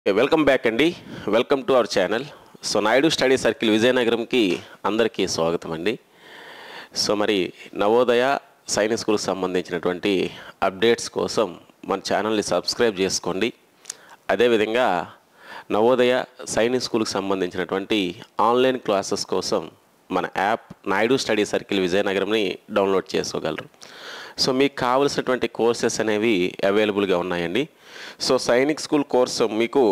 Welcome back అండి. Welcome to our channel. So Naidu study circle విజయనగరంకి అందరికీ స్వాగతం అండి. సో మరి నవోదయ సైనిక్ స్కూల్కి సంబంధించినటువంటి అప్డేట్స్ కోసం మన ఛానల్ని సబ్స్క్రైబ్ చేసుకోండి. అదేవిధంగా నవోదయ సైనిక్ స్కూల్కి సంబంధించినటువంటి ఆన్లైన్ క్లాసెస్ కోసం మన యాప్ నాయుడు స్టడీ సర్కిల్ విజయనగరంని డౌన్లోడ్ చేసుకోగలరు. సో మీకు కావలసినటువంటి కోర్సెస్ అనేవి అవైలబుల్గా ఉన్నాయండి. సో సైనిక్ స్కూల్ కోర్స్ మీకు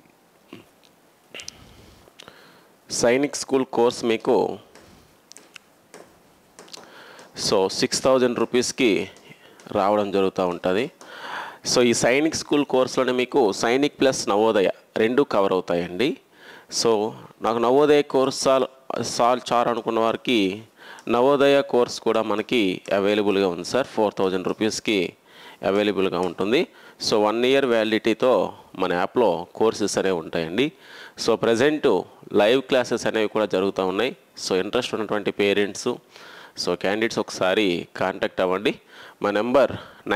సో 6,000 రూపీస్కి రావడం జరుగుతూ ఉంటుంది. సో ఈ సైనిక్ స్కూల్ కోర్సులోనే మీకు సైనిక్ ప్లస్ నవోదయ రెండు కవర్ అవుతాయండి. సో నాకు నవోదయ కోర్స్ చాలు అనుకున్న వారికి నవోదయ కోర్స్ కూడా మనకి అవైలబుల్గా ఉంది సార్. 4,000 రూపీస్కి అవైలబుల్గా ఉంటుంది. సో 1 ఇయర్ వ్యాలిడిటీతో మన యాప్లో కోర్సెస్ అనేవి ఉంటాయండి. సో ప్రజెంట్ లైవ్ క్లాసెస్ అనేవి కూడా జరుగుతూ ఉన్నాయి. సో ఇంట్రెస్ట్ ఉన్నటువంటి పేరెంట్స్ సో క్యాండిడేట్స్ ఒకసారి కాంటాక్ట్ అవ్వండి. మా నెంబర్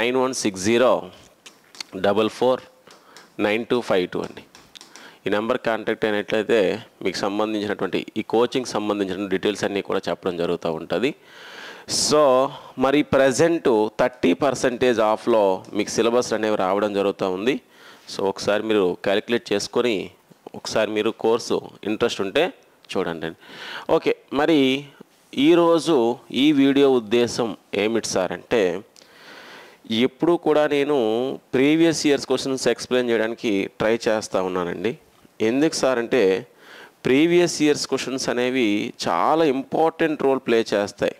9160449252 అండి. ఈ నెంబర్ కాంటాక్ట్ అయినట్లయితే మీకు సంబంధించినటువంటి ఈ కోచింగ్ సంబంధించిన డీటెయిల్స్ అన్నీ కూడా చెప్పడం జరుగుతూ ఉంటుంది. సో మరి ప్రజెంట్ 30% ఆఫ్లో మీకు సిలబస్ అనేవి రావడం జరుగుతూ ఉంది. సో ఒకసారి మీరు క్యాలిక్యులేట్ చేసుకొని ఒకసారి మీరు కోర్సు ఇంట్రెస్ట్ ఉంటే చూడండి. ఓకే, మరి ఈరోజు ఈ వీడియో ఉద్దేశం ఏమిటి సార్ అంటే, ఎప్పుడు కూడా నేను ప్రీవియస్ ఇయర్స్ క్వశ్చన్స్ ఎక్స్ప్లెయిన్ చేయడానికి ట్రై చేస్తూ ఉన్నానండి. ఎందుకు సార్ అంటే ప్రీవియస్ ఇయర్స్ క్వశ్చన్స్ అనేవి చాలా ఇంపార్టెంట్ రోల్ ప్లే చేస్తాయి.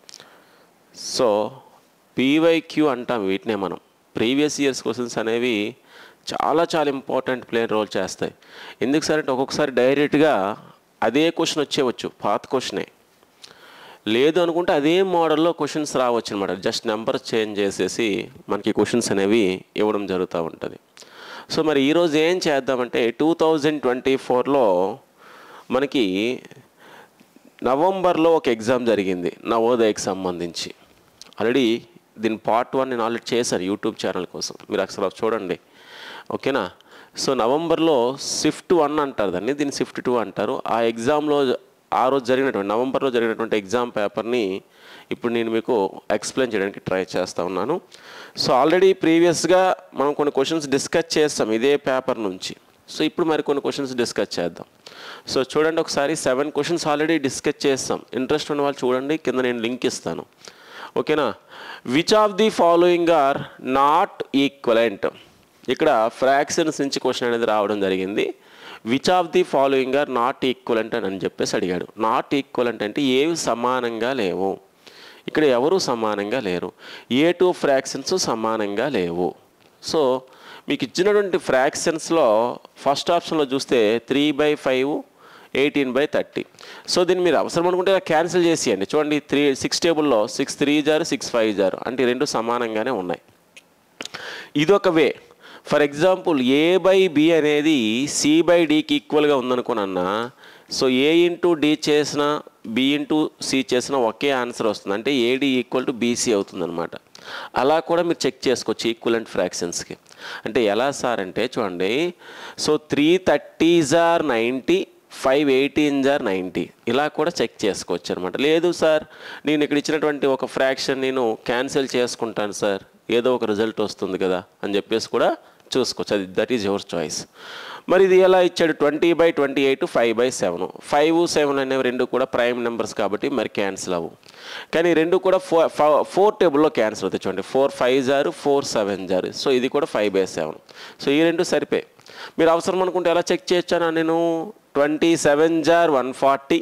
సో పీవైక్యూ అంటాం వీటినే మనం. ప్రీవియస్ ఇయర్స్ క్వశ్చన్స్ అనేవి చాలా ఇంపార్టెంట్ రోల్ చేస్తాయి. ఎందుకు సార్ అంటే ఒక్కొక్కసారి డైరెక్ట్గా అదే క్వశ్చన్ వచ్చేవచ్చు, పాత క్వశ్చనే. లేదు అనుకుంటే అదే మోడల్లో క్వశ్చన్స్ రావచ్చు అనమాట. జస్ట్ నెంబర్ చేంజ్ చేసేసి మనకి క్వశ్చన్స్ అనేవి ఇవ్వడం జరుగుతూ ఉంటుంది. సో మరి ఈరోజు ఏం చేద్దామంటే 2024లో మనకి నవంబర్లో ఒక ఎగ్జామ్ జరిగింది నవోదయకి సంబంధించి. ఆల్రెడీ దీని పార్ట్ 1 నేను ఆల్రెడీ చేశాను యూట్యూబ్ ఛానల్ కోసం, మీరు అసలు చూడండి. ఓకేనా. సో నవంబర్లో షిఫ్ట్ 1 అంటారు దాన్ని, దీన్ని షిఫ్ట్ 2 అంటారు. ఆ ఎగ్జామ్లో ఆ రోజు జరిగినటువంటి నవంబర్లో జరిగినటువంటి ఎగ్జామ్ పేపర్ని ఇప్పుడు నేను మీకు ఎక్స్ప్లెయిన్ చేయడానికి ట్రై చేస్తూ ఉన్నాను. సో ఆల్రెడీ ప్రీవియస్గా మనం కొన్ని క్వశ్చన్స్ డిస్కస్ చేస్తాం ఇదే పేపర్ నుంచి. సో ఇప్పుడు మరి కొన్ని క్వశ్చన్స్ డిస్కస్ చేద్దాం. సో చూడండి ఒకసారి 7 క్వశ్చన్స్ ఆల్రెడీ డిస్కస్ చేస్తాం. ఇంట్రెస్ట్ ఉన్న వాళ్ళు చూడండి, కింద నేను లింక్ ఇస్తాను. ఓకేనా. Which of the following are not equivalent. ఇక్కడ ఫ్రాక్షన్స్ నుంచి క్వశ్చన్ అనేది రావడం జరిగింది. Which of the following are not equivalent అని చెప్పేసి అడిగాడు. నాట్ ఈక్వలెంట్ అంటే ఏవి సమానంగా లేవు. ఇక్కడ ఎవరు సమానంగా లేరు. ఏ 2 ఫ్రాక్షన్స్ సమానంగా లేవు. సో మీకు ఇచ్చినటువంటి ఫ్రాక్షన్స్లో ఫస్ట్ ఆప్షన్లో చూస్తే 3/5 18/30. సో దీన్ని మీరు అవసరం అనుకుంటే క్యాన్సిల్ చేసేయండి. చూడండి 6 టేబుల్లో 6 3 జారు 6 5 జారు అంటే రెండు సమానంగానే ఉన్నాయి. ఇదొక వే. ఫర్ ఎగ్జాంపుల్ A/B అనేది C/Dకి ఈక్వల్గా ఉందనుకోనన్నా, సో A ఇంటూ D చేసిన B ఇంటూ C చేసిన ఒకే ఆన్సర్ వస్తుంది. అంటే AD = BC అవుతుందన్నమాట. అలా కూడా మీరు చెక్ చేసుకోవచ్చు ఈక్వలెంట్ ఫ్రాక్షన్స్కి. అంటే ఎలా సార్ అంటే చూడండి, so 330s are 90, 518s are 90 ఇలా కూడా చెక్ చేసుకోవచ్చు అనమాట. లేదు సార్ నేను ఇక్కడ ఇచ్చినటువంటి ఒక ఫ్రాక్షన్ నేను క్యాన్సిల్ చేసుకుంటాను సార్, ఏదో ఒక రిజల్ట్ వస్తుంది కదా అని చెప్పేసి కూడా చూసుకోవచ్చు. అది దట్ ఈజ్ యువర్ చాయిస్. మరి ఇది ఎలా ఇచ్చాడు 20/28 5/7. 5 7 అనేవి రెండు కూడా ప్రైమ్ నెంబర్స్ కాబట్టి మరి క్యాన్సిల్ అవ్వు. కానీ రెండు కూడా 4 టేబుల్లో క్యాన్సిల్ అవుతాయి. చూడండి 4 5 జారు 4 7 జారు. సో ఇది కూడా 5/7. సో ఈ రెండు సరిపోయి. మీరు అవసరం అనుకుంటే ఎలా చెక్ చేయొచ్చానా నేను 27 జార్ 140,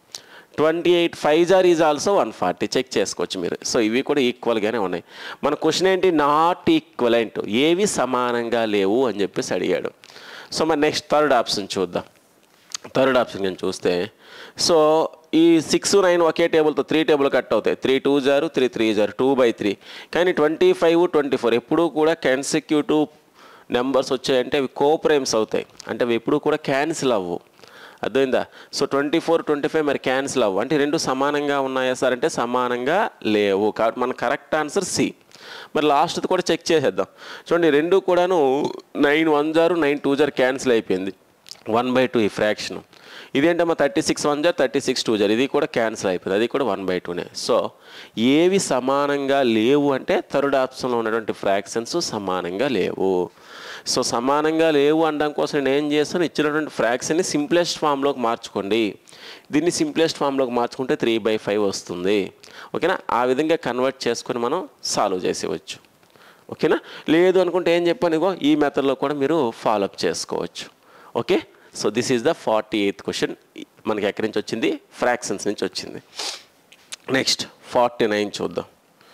28 5 జార్ ఈజ్ ఆల్సో 140 చెక్ చేసుకోవచ్చు మీరు. సో ఇవి కూడా ఈక్వల్గానే ఉన్నాయి. మన క్వశ్చన్ ఏంటి, నాట్ ఈక్వలెంట్, ఏవి సమానంగా లేవు అని చెప్పేసి అడిగాడు. సో మరి నెక్స్ట్ థర్డ్ ఆప్షన్ చూద్దాం. థర్డ్ ఆప్షన్ నేను చూస్తే సో ఈ 6 9 ఒకే టేబుల్తో 3 టేబుల్ కట్ అవుతాయి. 3 2 జారు 3 3 జారు 2/3. కానీ 25 24 ఎప్పుడూ కూడా కన్సిక్యూటివ్ నెంబర్స్ వచ్చాయంటే అవి కోప్రైమ్స్ అవుతాయి. అంటే అవి ఎప్పుడూ కూడా క్యాన్సిల్ అవ్వు. అర్థమైందా. సో 24 25 మరి క్యాన్సిల్ అవ్వు. అంటే రెండు సమానంగా ఉన్నాయా సార్ అంటే సమానంగా లేవు. కాబట్టి మన కరెక్ట్ ఆన్సర్ సి. మరి లాస్ట్ది కూడా చెక్ చేసేద్దాం. చూడండి, రెండు కూడాను 9 1 జారు 9 2 జారు క్యాన్సిల్ అయిపోయింది. 1/2 ఈ ఫ్రాక్షన్. ఇదేంటమ్మా 36 1 జారు 36 2 జారు, ఇది కూడా క్యాన్సిల్ అయిపోయింది, అది కూడా 1/2నే. సో ఏవి సమానంగా లేవు అంటే థర్డ్ ఆప్షన్లో ఉన్నటువంటి ఫ్రాక్షన్స్ సమానంగా లేవు. సో సమానంగా లేవు అనడం కోసం నేను ఏం చేస్తాను, ఇచ్చినటువంటి ఫ్రాక్షన్ని సింప్లెస్ట్ ఫామ్లోకి మార్చుకోండి. దీన్ని సింప్లెస్ట్ ఫామ్లోకి మార్చుకుంటే 3/5 వస్తుంది. ఓకేనా, ఆ విధంగా కన్వర్ట్ చేసుకొని మనం సాల్వ్ చేసేవచ్చు. ఓకేనా, లేదు అనుకుంటే ఏం చెప్పాను, ఇగో ఈ మెథడ్లో కూడా మీరు ఫాలోఅప్ చేసుకోవచ్చు. Okay, so this is the 48th question. మనకి ఎక్కడి నుంచి వచ్చింది, ఫ్రాక్షన్స్ నుంచి వచ్చింది. నెక్స్ట్ 49 చూద్దాం.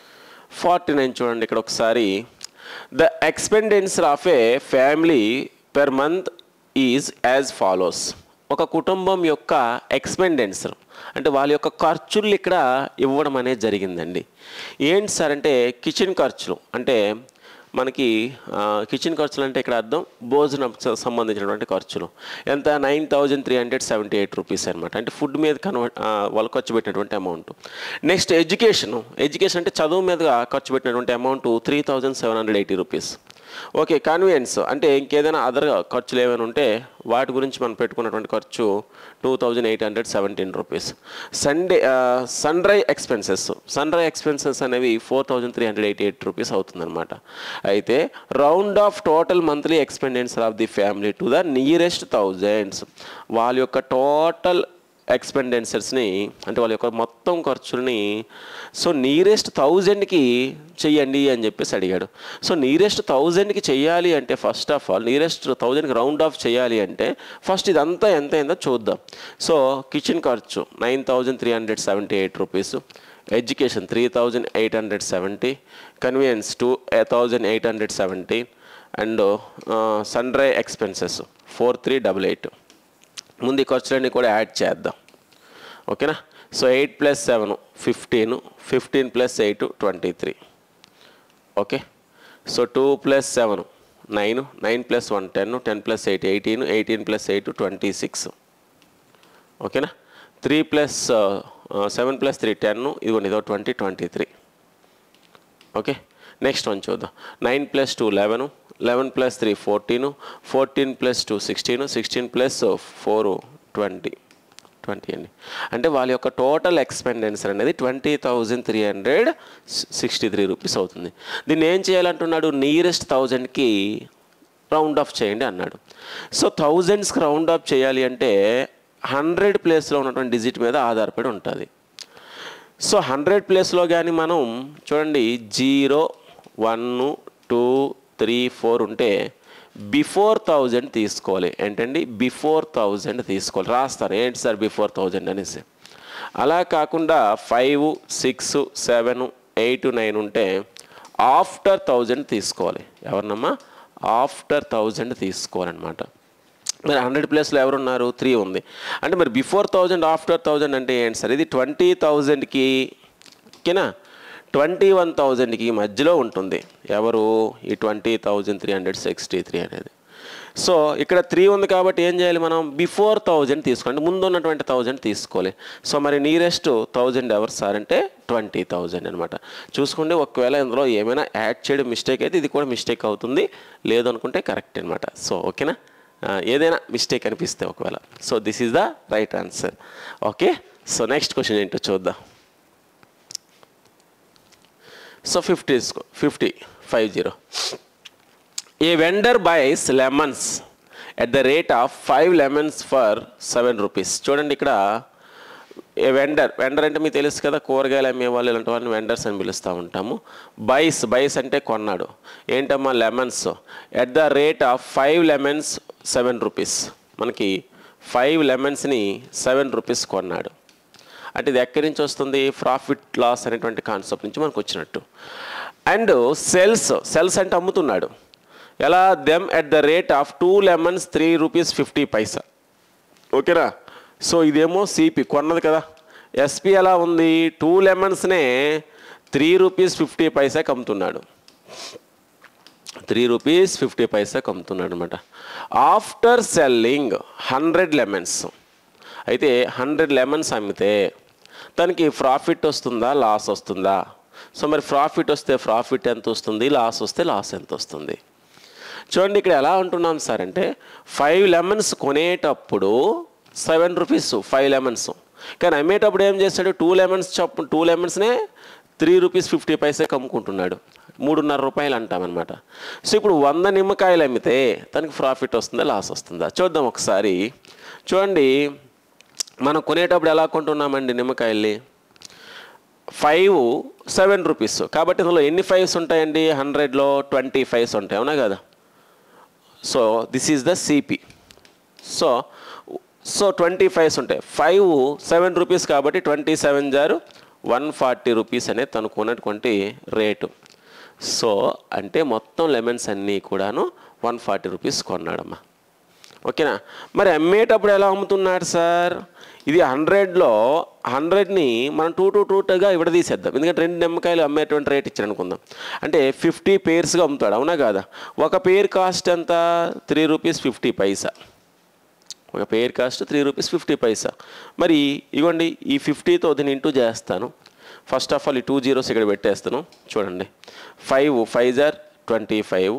49 చూడండి, ఇక్కడ ఒకసారి the expenditure of a family per month is as follows. ఒక కుటుంబం యొక్క ఎక్స్పెండిచర్ అంటే వాళ్ళ యొక్క ఖర్చులు ఇక్కడ ఇవ్వడం అనేది జరిగిందండి. ఏంటి సార్ అంటే కిచెన్ ఖర్చులు, అంటే మనకి కిచెన్ ఖర్చులు అంటే ఇక్కడ అర్థం భోజనం సంబంధించినటువంటి ఖర్చులు ఎంత 9378 రూపీస్ అనమాట. అంటే ఫుడ్ మీద వాళ్ళు ఖర్చు పెట్టినటువంటి అమౌంట్. నెక్స్ట్ ఎడ్యుకేషన్ అంటే చదువు మీద ఖర్చు పెట్టినటువంటి అమౌంట్ 3780 రూపీస్. ఓకే, కన్వీనియన్స్ అంటే ఇంకేదైనా అదర్ ఖర్చులు ఏమైనా ఉంటే వాటి గురించి మనం పెట్టుకున్నటువంటి ఖర్చు 2817 రూపీస్. సన్ డ్రై ఎక్స్పెన్సెస్ అనేవి 4388 రూపీస్ అవుతుందన్నమాట. అయితే round off total monthly expenditure of the family to the nearest thousands. వాళ్ళ యొక్క టోటల్ ఎక్స్పెండిచర్స్ని అంటే వాళ్ళ యొక్క మొత్తం ఖర్చుల్ని సో నియరెస్ట్ 1000కి చెయ్యండి అని చెప్పేసి అడిగాడు. సో నియరెస్ట్ 1000కి చెయ్యాలి అంటే ఫస్ట్ ఆఫ్ ఆల్ నియరెస్ట్ 1000కి రౌండ్ ఆఫ్ చేయాలి అంటే ఫస్ట్ ఇదంతా ఎంత అయిందో చూద్దాం. సో కిచెన్ ఖర్చు 9378 rupees, education 3870, convenience 2870 and sundry expenses 4388. ముందు ఈ ఖర్చులన్నీ కూడా యాడ్ చేద్దాం. ఓకేనా, సో 8 + 7 15, 15 + 8 23. Okay, so 2 + 7 9, 9 + 1 10, 10 + 8 18, 18 + 8 26. ఓకేనా, 3 + 7 + 3 10, ఇదిగోండి ఇదో 20 23. ఓకే, నెక్స్ట్ వన్ చూద్దాం. 9 + 2 11, 11 + 3 14, 14 + 2 16, 16 + 4 20 అండి. అంటే వాళ్ళ యొక్క టోటల్ ఎక్స్పెండిచర్ అనేది 20,363 రూపీస్ అవుతుంది. దీన్ని ఏం చేయాలంటున్నాడు, నియరెస్ట్ 1000కి రౌండ్ ఆఫ్ చేయండి అన్నాడు. సో 1000స్కి రౌండ్ ఆఫ్ చేయాలి అంటే 100 ప్లేస్లో ఉన్నటువంటి డిజిట్ మీద ఆధారపడి ఉంటుంది. సో 100 ప్లేస్లో కానీ మనం చూడండి 0 1 2 3 4 ఉంటే బిఫోర్ 1000 తీసుకోవాలి. ఏంటండి బిఫోర్ 1000 తీసుకోవాలి. రాస్తారు ఏంటి సార్ బిఫోర్ 1000 అనేసి. అలా కాకుండా 5 6 7 8 9 ఉంటే ఆఫ్టర్ 1000 తీసుకోవాలి. ఎవరినమ్మా ఆఫ్టర్ 1000 తీసుకోవాలన్నమాట. మరి 100 ప్లేస్లో ఎవరున్నారు 3 ఉంది. అంటే మరి బిఫోర్ 1000 ఆఫ్టర్ 1000 అంటే ఏంటి సార్, ఇది 20,000కి ఓకేనా 21,000కి మధ్యలో ఉంటుంది. ఎవరు ఈ 20,363 అనేది. సో ఇక్కడ 3 ఉంది కాబట్టి ఏం చేయాలి మనం బిఫోర్ 1000 తీసుకోవాలి, అంటే ముందు ఉన్నటువంటి 1000 తీసుకోవాలి. సో మరి నియరెస్ట్ 1000 ఎవరు సార్ అంటే 20,000 అనమాట. చూసుకోండి, ఒకవేళ ఇందులో ఏమైనా యాడ్ చేయడం మిస్టేక్ అయితే ఇది కూడా మిస్టేక్ అవుతుంది, లేదనుకుంటే కరెక్ట్ అనమాట. సో ఓకేనా, ఏదైనా మిస్టేక్ అనిపిస్తే ఒకవేళ. So this is the right answer. Okay, so next question ఏంటో చూద్దాం. So 50. A vendor buys lemons at the rate of 5 lemons for 7 rupees. చూడండి ఇక్కడ ఏ వెండర్ అంటే మీకు తెలుసు కదా, కూరగాయలు అమ్మేవాళ్ళు ఇలాంటి వాళ్ళని వెండర్స్ అని పిలుస్తూ ఉంటాము. బైస్ అంటే కొన్నాడు. ఏంటమ్మా lemons at the rate of 5 lemons 7 rupees. మనకి 5 lemonsని 7 రూపీస్ కొన్నాడు. అంటే ఇది ఎక్కడి నుంచి వస్తుంది, ప్రాఫిట్ లాస్ అనేటువంటి కాన్సెప్ట్ నుంచి మనకు వచ్చినట్టు. అండ్ సెల్స్ అంటే అమ్ముతున్నాడు. ఎలా them at the rate of 2 lemons 3 rupees 50 paisa. ఓకేనా, సో ఇదేమో సిపి కొన్నది కదా. ఎస్పి ఎలా ఉంది 2 lemonsనే 3 రూపీస్ 50 పైసాకి అమ్ముతున్నాడు. 3 రూపీస్ 50 పైసాకి అమ్ముతున్నాడు అనమాట. ఆఫ్టర్ సెల్లింగ్ 100 lemons, అయితే 100 lemons అమ్మితే దానికి ప్రాఫిట్ వస్తుందా లాస్ వస్తుందా, సో మరి ప్రాఫిట్ వస్తే ప్రాఫిట్ ఎంత వస్తుంది, లాస్ వస్తే లాస్ ఎంత వస్తుంది? చూడండి ఇక్కడ ఎలా ఉంటున్నాం సార్ అంటే 5 లెమన్స్ కొనేటప్పుడు 7 రూపీస్ 5 లెమన్స్, కానీ అమ్మేటప్పుడు ఏం చేస్తాడు 2 లెమన్స్ 2 లెమన్స్నే 3 రూపీస్ 50 పైసకి అమ్ముకుంటున్నాడు, 3.5 రూపాయలు అంటామన్నమాట. సో ఇప్పుడు 100 నిమ్మకాయలు అమ్మితే తనకి ప్రాఫిట్ వస్తుందా లాస్ వస్తుందా చూద్దాం ఒకసారి. చూడండి మనం కొనేటప్పుడు ఎలా కొంటున్నామండి నిమ్మకాయల్ని 5 7 రూపీస్, కాబట్టి ఇందులో ఎన్ని 5s ఉంటాయండి 100లో 20 5s ఉంటాయి, అవునా కదా? So this is the CP. So 20 5s ఉంటాయి, 5 7 రూపీస్ కాబట్టి 27 జారు 140 రూపీస్ అనేది తను కొన్నటువంటి రేటు. సో అంటే మొత్తం లెమన్స్ అన్నీ కూడాను 140 రూపీస్ కొన్నాడమ్మా, ఓకేనా? మరి అమ్మేటప్పుడు ఎలా అమ్ముతున్నాడు సార్? ఇది 100లో 100ని మనం 2గా విడదీసేద్దాం, ఎందుకంటే 2 నిమ్మకాయలు అమ్మేటువంటి రేట్ ఇచ్చారు అనుకుందాం. అంటే 50 పేర్స్గా అమ్ముతాడు, అవునా కాదా? ఒక పేర్ కాస్ట్ ఎంత 3 రూపీస్ 50 పైసా, ఒక పేర్ కాస్ట్ 3 రూపీస్ 50 పైసా. మరి ఇవ్వండి ఈ 50తో దీన్ని ఇంటూ చేస్తాను. ఫస్ట్ ఆఫ్ ఆల్ ఈ 2 zeros ఇక్కడ పెట్టేస్తాను. చూడండి 5 5 జార్ 25,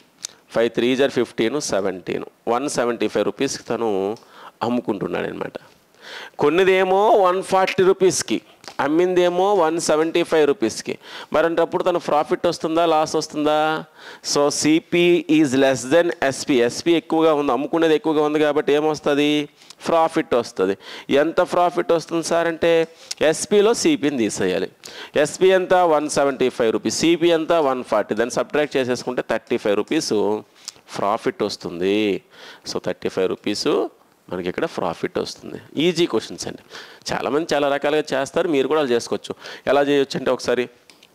5 3 జార్ 15 17, 175 రూపీస్కి తను అమ్ముకుంటున్నాడు అనమాట. కొన్నిదేమో 140 రూపీస్కి, అమ్మిందేమో 175 రూపీస్కి. మరి అంటప్పుడు తన ప్రాఫిట్ వస్తుందా లాస్ వస్తుందా? So CP is less than SP, SP ఎక్కువగా ఉంది, అమ్ముకునేది ఎక్కువగా ఉంది కాబట్టి ఏమొస్తుంది ప్రాఫిట్ వస్తుంది. ఎంత ప్రాఫిట్ వస్తుంది సార్ అంటే ఎస్పిలో సిపిని తీసేయాలి. ఎస్పి ఎంత 175 రూపీస్, సిపి ఎంత 140, దాన్ని సబ్ట్రాక్ట్ చేసేసుకుంటే 35 రూపీస్ ప్రాఫిట్ వస్తుంది. సో 35 రూపీస్ మనకి ఇక్కడ ప్రాఫిట్ వస్తుంది. ఈజీ క్వశ్చన్స్ అండి, చాలామంది చాలా రకాలుగా చేస్తారు, మీరు కూడా చేసుకోవచ్చు. ఎలా చేయొచ్చు అంటే ఒకసారి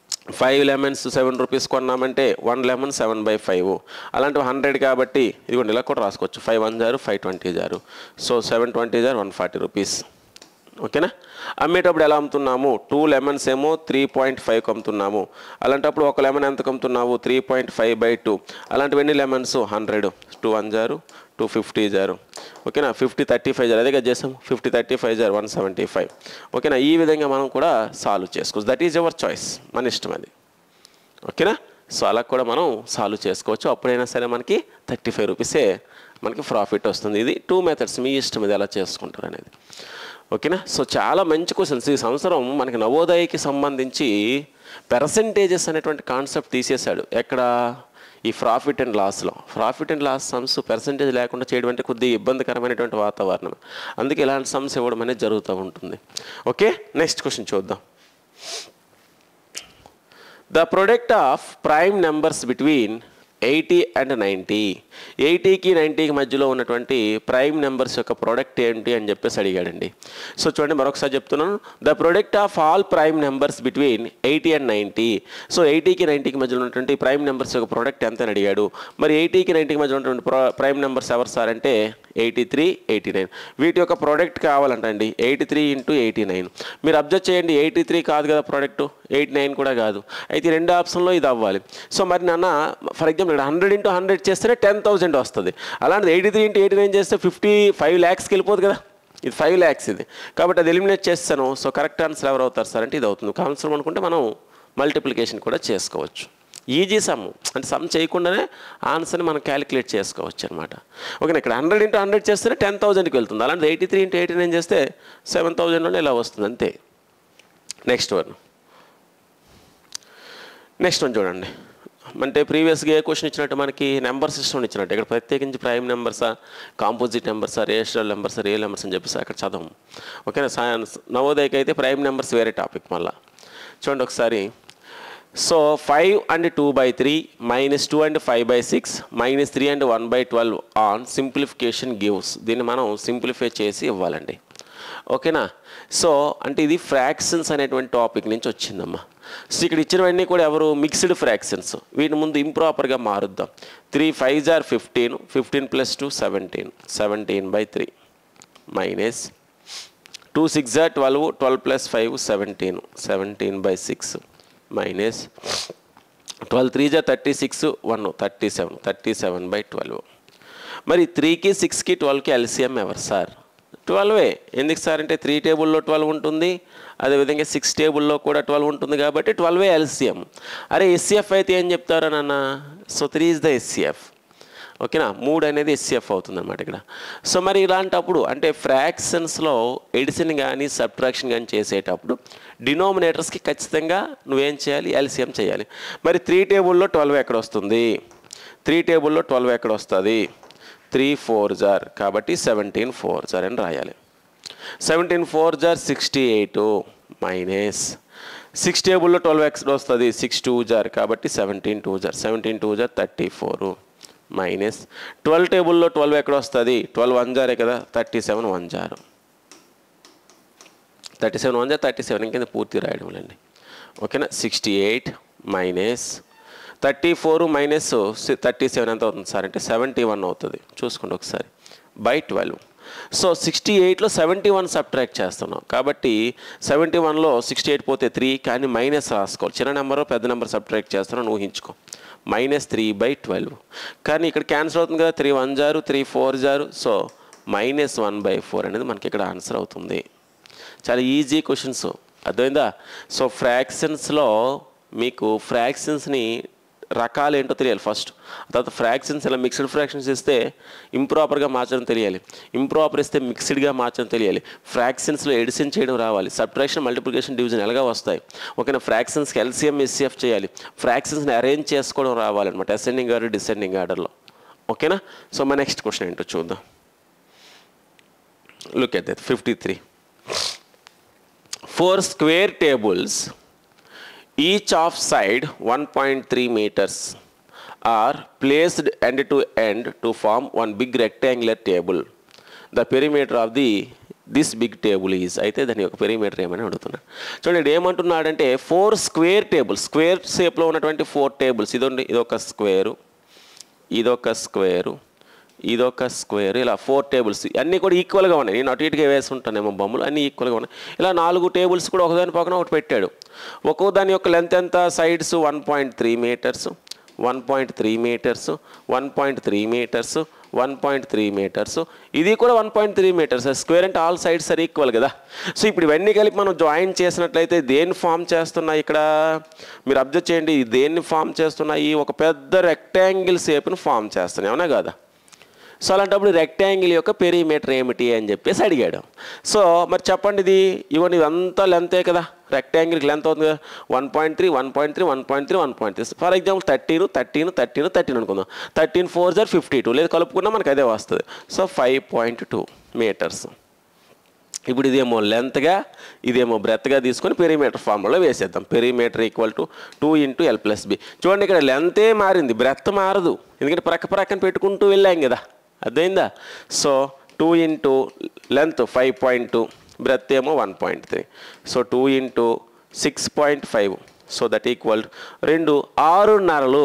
5 లెమన్స్ 7 రూపీస్ కొన్నామంటే 1 లెమన్ 7/5, అలాంటివి 100 కాబట్టి ఇదిగోండి ఇలా కూడా రాసుకోవచ్చు. 5 1 జారు 5 20 జారు, సో 7 20 జారు 140 రూపీస్, ఓకేనా? అమ్మేటప్పుడు ఎలా అమ్ముతున్నాము 2 లెమన్స్ ఏమో 3.5కి అమ్ముతున్నాము, అలాంటప్పుడు ఒక లెమన్ ఎంతకు అమ్ముతున్నావు 3.5/2, అలాంటివి ఎన్ని లెమన్స్ 100, 2 1 జారు 250 జారు, ఓకేనా? 50 35 జారు, అదే కదా చేసాము 50 35 జారు 175, ఓకేనా? ఈ విధంగా మనం కూడా సాల్వ్ చేసుకోవచ్చు. దట్ ఈజ్ యువర్ చాయిస్, మన ఇష్టం అది, ఓకేనా? సో అలా కూడా మనం సాల్వ్ చేసుకోవచ్చు. అప్పుడైనా సరే మనకి 35 రూపీసే మనకి ప్రాఫిట్ వస్తుంది. ఇది 2 మెథడ్స్, మీ ఇష్టం ఇది ఎలా చేసుకుంటారు అనేది, ఓకేనా? సో చాలా మంచి క్వశ్చన్స్. ఈ సంవత్సరం మనకి నవోదయకి సంబంధించి పర్సంటేజెస్ అనేటువంటి కాన్సెప్ట్ తీసేశాడు. ఎక్కడ ఈ ప్రాఫిట్ అండ్ లాస్లో. Profit and loss sums percentage లేకుండా చేయడం అంటే కొద్దిగా ఇబ్బందికరమైనటువంటి వాతావరణం, అందుకే ఇలాంటి సమ్స్ ఇవ్వడం అనేది జరుగుతూ ఉంటుంది. ఓకే, నెక్స్ట్ క్వశ్చన్ చూద్దాం. The product of prime numbers between 80 and 90, 80కి 90కి మధ్యలో ఉన్నటువంటి ప్రైమ్ నెంబర్స్ యొక్క ప్రోడక్ట్ ఏంటి అని చెప్పేసి అడిగాడండి. సో చూడండి మరొకసారి చెప్తున్నాను, the product of all prime numbers between 80 and 90. So 80కి 90కి మధ్యలో ఉన్నటువంటి ప్రైమ్ నెంబర్స్ యొక్క ప్రోడక్ట్ ఎంత అని అడిగాడు. మరి 80కి 90కి మధ్యలో ఉన్నటువంటి ప్రైమ్ నెంబర్స్ ఎవరు సార్ అంటే 83 89. వీటి యొక్క ప్రోడక్ట్ కావాలంటండి 83 × 89. మీరు అబ్జర్వ్ చేయండి, 83 కాదు కదా ప్రోడక్ట్, 89 కూడా కాదు. అయితే రెండు ఆప్షన్లో ఇది అవ్వాలి. సో మరి నాన్న ఫర్ ఎగ్జాంపుల్ 100 × 100 చేస్తేనే 10,000 వస్తుంది. అలాంటిది 83 × 89 చేస్తే 55 lakhsకి వెళ్ళిపోదు కదా, ఇది 5 lakhs ఇది. కాబట్టి అది ఎలిమినేట్ చేస్తాను. సో కరెక్ట్ ఆన్సర్ ఎవరు అవుతారు సార్ అంటే ఇది అవుతుంది. ఆన్సర్ అనుకుంటే మనం మల్టిప్లికేషన్ కూడా చేసుకోవచ్చు. ఈజీ సమ్ అంటే సమ్ చేయకుండానే ఆన్సర్ని మనం క్యాలిక్యులేట్ చేసుకోవచ్చు అనమాట. ఓకేనా, ఇక్కడ 100 × 100 చేస్తేనే 10,000కి వెళ్తుంది. అలాంటి 83 × 89 చేస్తే 7,000లోనే ఇలా వస్తుంది అంతే. నెక్స్ట్ వన్ చూడండి. అంటే ప్రీవియస్గా ఏ క్వశ్చన్ ఇచ్చినట్టు మనకి నెంబర్ సిస్టమ్ ఇచ్చినట్టు, ఇక్కడ ప్రత్యేకించి ప్రైమ్ నెంబర్సా, కాంపోజిట్ నెంబర్సా, రేషనల్ నెంబర్సా, రియల్ నెంబర్స్ అని చెప్పేసి అక్కడ చదవము. ఓకేనా, నవోదయకి అయితే ప్రైమ్ నెంబర్స్ వేరే టాపిక్ మళ్ళీ. చూడండి ఒకసారి. So 5 and 2/3 -2 and 5/6 -3 and 1/12 on simplification gives. దీన్ని మనం సింప్లిఫై చేసి ఇవ్వాలండి. ఓకేనా, సో అంటే ఇది ఫ్రాక్షన్స్ అనేటువంటి టాపిక్ నుంచి వచ్చిందమ్మా. సో ఇక్కడ ఇచ్చినవన్నీ కూడా ఎవరు మిక్స్డ్ ఫ్రాక్షన్స్, వీటి ముందు ఇంప్రాపర్గా మారుద్దాం. 3 5s are 15, 15 + 2 17, 17/3 minus 2 6s are 12, 12 + 5 17, 17/6 minus 12 3s are 36, 1 37, 37/12. మరి 3కి 6కి 12కి ఎల్సిఎం ఎవరు సార్? 12. ఎందుకు సార్ అంటే 3 టేబుల్లో 12 ఉంటుంది, అదేవిధంగా 6 టేబుల్లో కూడా 12 ఉంటుంది కాబట్టి 12 ఎల్సిఎం. అరే ఎస్సిఎఫ్ అయితే ఏం చెప్తారా నాన్న? So 3 is the SCF. ఓకేనా, 3 అనేది ఎస్సిఎఫ్ అవుతుంది అనమాట ఇక్కడ. సో మరి ఇలాంటప్పుడు అంటే ఫ్రాక్షన్స్లో ఎడిషన్ కానీ సబ్ట్రాక్షన్ కానీ చేసేటప్పుడు డినోమినేటర్స్కి ఖచ్చితంగా నువ్వేం చేయాలి? ఎల్సిఎం చేయాలి. మరి 3 టేబుల్లో 12 ఎక్కడ వస్తుంది? 3 టేబుల్లో 12 ఎక్కడ వస్తుంది? 3 4s కాబట్టి 17 4s అని రాయాలి. 17 4s 68 మైనస్ 6 టేబుల్లో 12 ఎక్కడ వస్తుంది? 6 2s కాబట్టి 17 2s 17 2s 34 మైనస్ 12 టేబుల్లో 12 ఎక్కడ వస్తుంది? 12 1s కదా, 37 1s 37 1s 37 ఇంకేంది పూర్తి రాయడం లేండి. ఓకేనా, 68 మైనస్ 34 మైనస్ 37 ఎంత అవుతుంది సార్ అంటే 71 అవుతుంది. చూసుకోండి ఒకసారి బై 12. సో 68లో 71 సబ్ట్రాక్ట్ చేస్తున్నాం కాబట్టి 71లో 68 పోతే 3 కానీ మైనస్ రాసుకోవాలి. చిన్న నెంబర్ పెద్ద నెంబర్ సబ్ట్రాక్ట్ చేస్తున్నాను ఊహించుకో. -3/12 కానీ ఇక్కడ క్యాన్సిల్ అవుతుంది కదా, 3 1s 3 4s. సో -1/4 అనేది మనకి ఇక్కడ ఆన్సర్ అవుతుంది. చాలా ఈజీ క్వశ్చన్స్, అర్థమైందా? సో ఫ్రాక్షన్స్లో మీకు ఫ్రాక్షన్స్ని రకాలు ఏంటో తెలియాలి ఫస్ట్. తర్వాత ఫ్రాక్షన్స్ ఇలా మిక్స్డ్ ఫ్రాక్షన్స్ ఇస్తే ఇంప్రాపర్గా మార్చడం తెలియాలి, ఇంప్రాపర్ ఇస్తే మిక్స్డ్గా మార్చడం తెలియాలి. ఫ్రాక్షన్స్లో ఎడిషన్ చేయడం రావాలి, సబ్ట్రాక్షన్ మల్టిప్లికేషన్ డివిజన్ ఎలాగా వస్తాయి. ఓకేనా, ఫ్రాక్షన్స్కి ఎల్సిఎం ఎస్సిఎఫ్ చేయాలి, ఫ్రాక్షన్స్ని అరేంజ్ చేసుకోవడం రావాలన్నమాట అసెండింగ్ ఆర్డర్ డిసెండింగ్ ఆర్డర్లో. ఓకేనా, సో మా నెక్స్ట్ క్వశ్చన్ ఏంటో చూద్దాం. Look at that 53. 4 square tables each of side 1.3 meters are placed end to end to form one big rectangular table. The perimeter of this big table is అయితే దాని యొక్క perimeter ఏమని అడుగుతున్నాడు. చూడండి ఏమంటున్నాడంటే 4 స్క్వేర్ టేబుల్స్, స్క్వేర్ షేప్లో ఉన్నటువంటి 4 tables. ఇదొక స్క్వేరు, ఇదొక స్క్వేరు, ఇదొక స్క్వేర్, ఇలా 4 టేబుల్స్ అన్నీ కూడా ఈక్వల్గా ఉన్నాయి. నేను అటు ఇటుగా వేసి ఉంటానేమో బొమ్మలు, అన్నీ ఈక్వల్గా ఉన్నాయి. ఇలా 4 టేబుల్స్ కూడా ఒకదాని పక్కన ఒకటి పెట్టాడు. ఒక్కో దాని యొక్క లెంత్ ఎంత? Sides 1.3 metres, 1.3 metres, 1.3 metres, 1.3 metres, ఇది కూడా 1.3 మీటర్స్. స్క్వేర్ అంటే ఆల్ సైడ్స్ ఆర్ ఈక్వల్ కదా. సో ఇప్పుడు ఇవన్నీ కలిపి మనం జాయిన్ చేసినట్లయితే దేన్ని ఫామ్ చేస్తున్నాయి? ఇక్కడ మీరు అబ్జర్వ్ చేయండి, దేన్ని ఫామ్ చేస్తున్నాయి? ఒక పెద్ద రెక్టాంగిల్ షేప్ను ఫామ్ చేస్తున్నాయి, అవునా కదా? సో అలాంటప్పుడు రెక్టాంగిల్ యొక్క పెరిమీటర్ ఏమిటి అని చెప్పేసి అడిగాడు. సో మరి చెప్పండి, ఇవన్నీ ఇదంతా లెంతే కదా, రెక్టాంగిల్కి లెంత్ అవుతుంది కదా, 1.3 1.3 1.3 1.3. ఫర్ ఎగ్జాంపుల్ 13 13 13 13 అనుకుందాం. 13 4s 52, లేదు కలుపుకున్నా మనకు అదే వస్తుంది. So 5.2 metres. ఇప్పుడు ఇదేమో లెంత్గా, ఇదేమో బ్రెత్గా తీసుకొని పెరిమీటర్ ఫార్ములాలో వేసేద్దాం. Perimeter equal to 2 × L+B. చూడండి ఇక్కడ లెంతే మారింది, బ్రెత్ మారదు, ఎందుకంటే ప్రక్కన పెట్టుకుంటూ వెళ్ళాం కదా, అర్థమైందా? సో 2 × లెంత్ 5.2, బ్రెత్ ఏమో 1.3. So 2 × 6.5, so that equal 2 6.5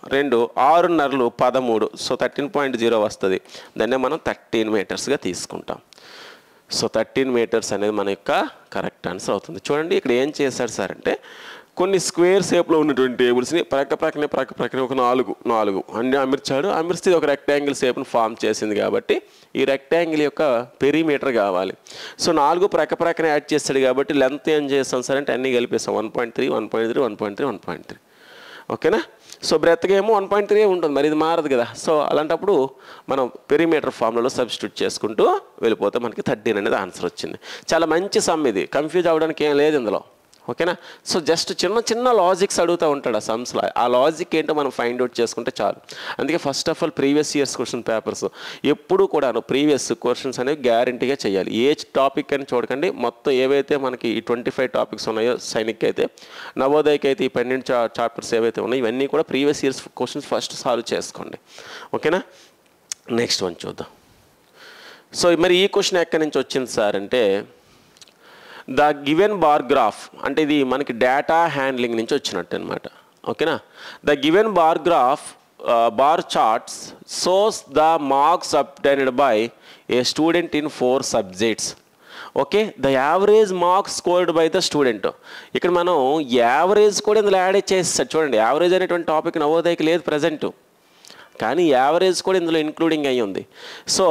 13. So 13.0 వస్తుంది. దాన్నే మనం 13 మీటర్స్గా తీసుకుంటాం. సో 13 మీటర్స్ అనేది మన యొక్క కరెక్ట్ ఆన్సర్ అవుతుంది. చూడండి ఇక్కడ ఏం చేశాడు సార్ అంటే కొన్ని స్క్వేర్ షేప్లో ఉన్నటువంటి టేబుల్స్ని ప్రక్కనే ఒక 4 అన్ని అమర్చాడు. అమర్చి ఒక రెక్టాంగిల్ షేప్ను ఫామ్ చేసింది కాబట్టి ఈ రెక్టాంగిల్ యొక్క పెరిమీటర్ కావాలి. సో 4 ప్రక్కనే యాడ్ చేస్తాడు కాబట్టి లెంత్ ఏం చేస్తాం సార్ అంటే అన్నీ కలిపేస్తాం. 1.3 1.3 1.3 1.3. ఓకేనా, సో బ్రెత్గా ఏమో 1.3 ఉంటుంది, మరి ఇది మారదు కదా. సో అలాంటప్పుడు మనం పెరిమీటర్ ఫార్ములాలో సబ్స్టిట్యూట్ చేసుకుంటూ వెళ్ళిపోతే మనకి 13 అనేది ఆన్సర్ వచ్చింది. చాలా మంచి సమ్ ఇది, కన్ఫ్యూజ్ అవ్వడానికి ఏం లేదు ఇందులో. ఓకేనా, సో జస్ట్ చిన్న లాజిక్స్ అడుగుతూ ఉంటాడు ఆ సమ్స్లో. ఆ లాజిక్ ఏంటో మనం ఫైండ్ అవుట్ చేసుకుంటే చాలు. అందుకే first of all previous years question papers ఎప్పుడు కూడా ప్రీవియస్ క్వశ్చన్స్ అనేవి గ్యారంటీగా చేయాలి. ఏ టాపిక్ అని చూడకండి, మొత్తం ఏవైతే మనకి ఈ 25 టాపిక్స్ ఉన్నాయో సైనిక్ అయితే, నవోదయకి అయితే ఈ 12 చాప్టర్స్ ఏవైతే ఉన్నాయో ఇవన్నీ కూడా previous years questions first solve చేసుకోండి. ఓకేనా, నెక్స్ట్ వన్ చూద్దాం. సో మరి ఈ క్వశ్చన్ ఎక్కడి నుంచి వచ్చింది సార్ అంటే ద గివెన్ బార్ గ్రాఫ్, అంటే ఇది మనకి డేటా హ్యాండ్లింగ్ నుంచి వచ్చినట్టు అనమాట. ఓకేనా, the given bar graph bar charts shows the marks obtained by a student in 4 subjects. Okay, the average marks scored by the student. ఇక్కడ మనం యావరేజ్ కూడా ఇందులో యాడ్ చేస్తాడు. చూడండి, యావరేజ్ అనేటువంటి టాపిక్ నవోదయకి లేదు ప్రజెంట్, కానీ యావరేజ్ కూడా ఇందులో ఇంక్లూడింగ్ అయ్యి ఉంది. సో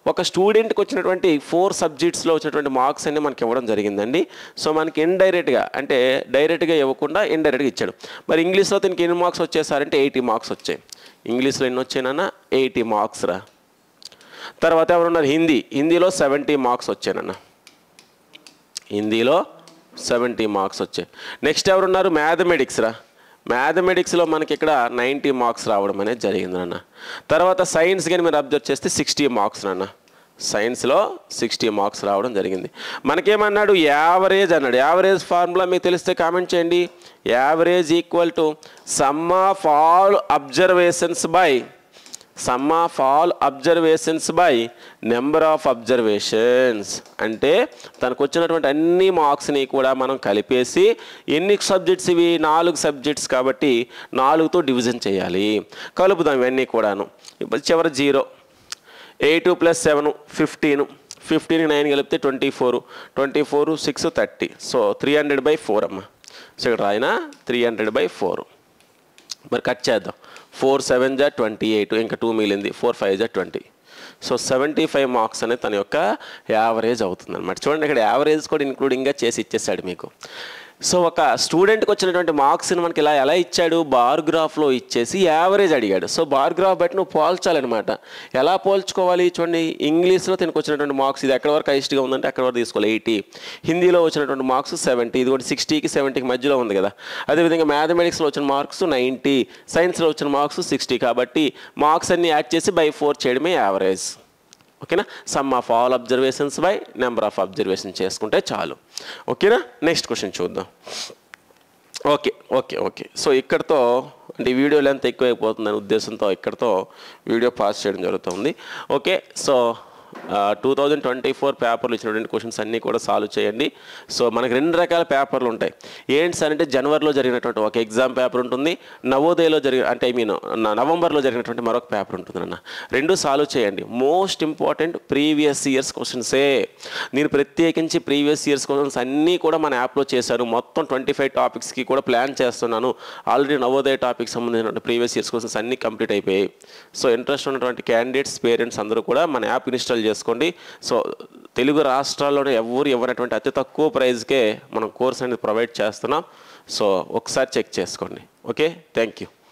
ఒక స్టూడెంట్కి వచ్చినటువంటి 4 సబ్జెక్ట్స్లో వచ్చినటువంటి మార్క్స్ అన్ని మనకి ఇవ్వడం జరిగిందండి. సో మనకి ఇండైరెక్ట్గా అంటే డైరెక్ట్గా ఇవ్వకుండా ఇండైరెక్ట్గా ఇచ్చాడు. మరి ఇంగ్లీష్లో దీనికి ఎన్ని మార్క్స్ వచ్చేసారంటే 80 మార్క్స్ వచ్చాయి. ఇంగ్లీష్లో ఎన్ని వచ్చాయనన్నా 80 మార్క్స్ రా. తర్వాత ఎవరున్నారు హిందీలో 70 మార్క్స్ వచ్చానన్న. హిందీలో 70 మార్క్స్ వచ్చాయి. నెక్స్ట్ ఎవరున్నారు మ్యాథమెటిక్స్ రా. మ్యాథమెటిక్స్లో మనకి ఇక్కడ 90 మార్క్స్ రావడం అనేది జరిగింది నాన్న. తర్వాత సైన్స్ కానీ మీరు అబ్జర్వ్ చేస్తే 60 మార్క్స్ నాన్న. సైన్స్లో 60 మార్క్స్ రావడం జరిగింది. మనకేమన్నాడు యావరేజ్ అన్నాడు. యావరేజ్ ఫార్ములా మీకు తెలిస్తే కామెంట్ చేయండి. Average equal to sum of all observations by number of observations. అంటే తనకు వచ్చినటువంటి అన్ని మార్క్స్ని కూడా మనం కలిపేసి ఎన్ని సబ్జెక్ట్స్ ఇవి 4 సబ్జెక్ట్స్ కాబట్టి 4తో డివిజన్ చేయాలి. కలుపుదాం ఇవన్నీ కూడాను. ఇప్పుడు చివరి 0 8 + 7 15 15కి 9 కలిపితే 24 24 6 30. సో 300/4 అమ్మ. సో ఇక్కడ రాయినా 300/4. మరి కట్ చేద్దాం. 4 7 = 28, ఇంకా 2 మిగిలింది. 4 5 = 20. సో 75 మార్క్స్ అనేది తన యొక్క యావరేజ్ అవుతుంది అనమాట. చూడండి ఇక్కడ యావరేజ్ కూడా ఇంక్లూడింగ్గా చేసి ఇచ్చేసాడు మీకు. సో ఒక స్టూడెంట్కి వచ్చినటువంటి మార్క్స్ని మనకి ఎలా ఇచ్చాడు బార్ గ్రాఫ్లో ఇచ్చేసి యావరేజ్ అడిగాడు. సో బార్ గ్రాఫ్ బట్టి నువ్వు పోల్చాలన్నమాట. ఎలా పోల్చుకోవాలి చూడండి. ఇంగ్లీష్లో తనకు వచ్చినటువంటి మార్క్స్ ఇది ఎక్కడ వరకు హైయెస్ట్గా ఉందంటే అక్కడ వరకు తీసుకోవాలి 80. హిందీలో వచ్చినటువంటి మార్క్స్ 70. ఇది కూడా 60కి 70కి మధ్యలో ఉంది కదా. అదేవిధంగా మ్యాథమెటిక్స్లో వచ్చిన మార్క్స్ 90, సైన్స్లో వచ్చిన మార్క్స్ 60. కాబట్టి మార్క్స్ అన్ని యాడ్ చేసి by 4 చేయడమే యావరేజ్. ఓకేనా. Sum of all observations by number of observation చేసుకుంటే చాలు. ఓకేనా. నెక్స్ట్ క్వశ్చన్ చూద్దాం. ఓకే. సో ఇక్కడతో అంటే వీడియో లెంత్ ఎక్కువైపోతుందనే ఉద్దేశంతో ఇక్కడతో వీడియో పాస్ చేయడం జరుగుతుంది. ఓకే. సో 2024 పేపర్లు ఇచ్చినటువంటి క్వశ్చన్స్ అన్నీ కూడా సాల్వ్ చేయండి. సో మనకి 2 రకాల పేపర్లు ఉంటాయి. ఏంటి సార్ అంటే జనవరిలో జరిగినటువంటి ఒక ఎగ్జామ్ పేపర్ ఉంటుంది. నవోదయలో నవంబర్లో జరిగినటువంటి మరొక పేపర్ ఉంటుంది అన్న. 2 సాల్వ్ చేయండి. మోస్ట్ ఇంపార్టెంట్ ప్రీవియస్ ఇయర్స్ క్వశ్చన్సే. నేను ప్రత్యేకించి ప్రీవియస్ ఇయర్స్ క్వశ్చన్స్ అన్నీ కూడా మన యాప్లో చేశాను. మొత్తం 25 టాపిక్స్కి కూడా ప్లాన్ చేస్తున్నాను. ఆల్రెడీ నవోదయ టాపిక్ సంబంధించిన ప్రీవియస్ ఇయర్స్ క్వశ్చన్స్ అన్నీ కంప్లీట్ అయిపోయాయి. సో ఇంట్రెస్ట్ ఉన్నటువంటి క్యాండిడేట్స్ పేరెంట్స్ అందరూ కూడా మన యాప్ ఇన్స్టాల్ చేసుకోండి. సో తెలుగు రాష్ట్రాల్లోనే ఎవరు ఇవ్వనటువంటి అతి తక్కువ ప్రైజ్కే మనం కోర్స్ అనేది ప్రొవైడ్ చేస్తున్నాం. సో ఒకసారి చెక్ చేసుకోండి. ఓకే. Thank you.